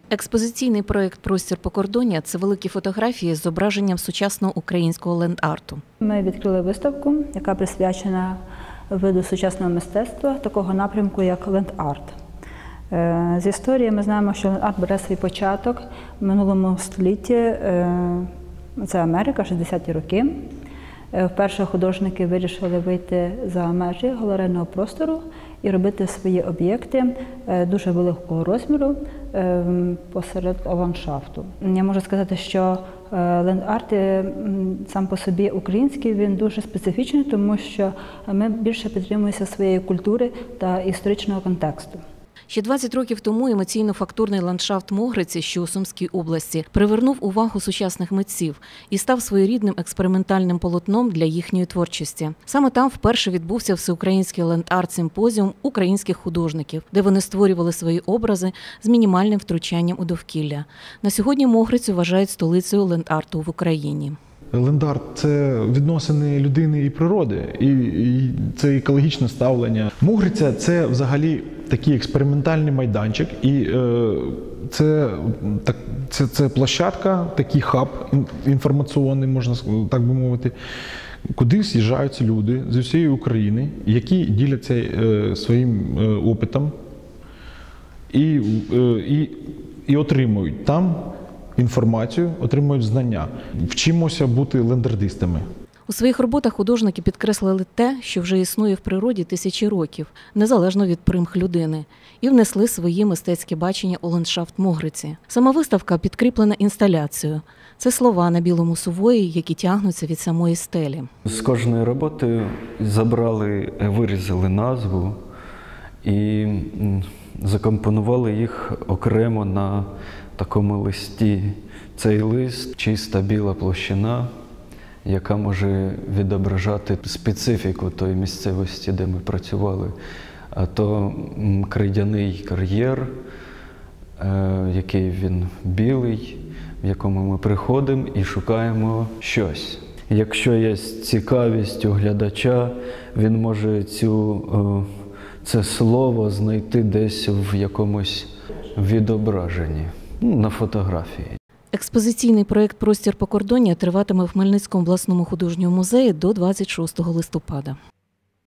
Експозиційний проєкт «Простір Покордоння» – це великі фотографії з зображенням сучасного українського ленд-арту. Ми відкрили виставку, яка присвячена виду сучасного мистецтва, такого напрямку, як ленд-арт. З історії ми знаємо, що ленд-арт бере свій початок в минулому столітті. Це Америка, 60-ті роки. Вперше художники вирішили вийти за межі галерейного простору і робити свої об'єкти дуже великого розміру посеред ландшафту. Я можу сказати, що ленд-арт сам по собі український, він дуже специфічний, тому що ми більше підтримуємося своєї культури та історичного контексту. Ще 20 років тому емоційно-фактурний ландшафт Могриці, що у Сумській області, привернув увагу сучасних митців і став своєрідним експериментальним полотном для їхньої творчості. Саме там вперше відбувся всеукраїнський ленд-арт-симпозіум українських художників, де вони створювали свої образи з мінімальним втручанням у довкілля. На сьогодні Могрицю вважають столицею ленд-арту в Україні. Ленд-арт – це відносини людини і природи, і це екологічне ставлення. Могриця – це взагалі такий експериментальний майданчик, і це площадка, такий хаб інформаційний, можна так би мовити, куди з'їжджаються люди з усієї України, які діляться своїм опитом і отримують там інформацію, отримують знання. Вчимося бути лендардистами. У своїх роботах художники підкреслили те, що вже існує в природі тисячі років, незалежно від примх людини, і внесли свої мистецькі бачення у ландшафт Могриці. Сама виставка підкріплена інсталяцією. Це слова на білому сувої, які тягнуться від самої стелі. З кожної роботи вирізали назву і закомпонували їх окремо на такому листі. Цей лист – чиста біла площина, яка може відображати специфіку тої місцевості, де ми працювали. А то крейдяний кар'єр, який він білий, в якому ми приходимо і шукаємо щось. Якщо є цікавість у глядача, він може це слово знайти десь в якомусь відображенні, на фотографії. Експозиційний проєкт «Простір Покордоння» триватиме в Хмельницькому обласному художньому музеї до 26 листопада.